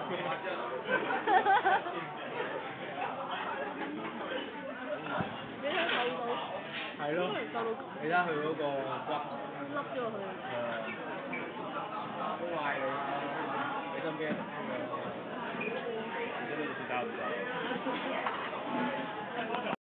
俾佢睇到， 係咯， 瘦到咁， 你睇下佢嗰個骨， 凹咗落去。 都壞你啦，你身邊啊？ 你真的不知道不知道。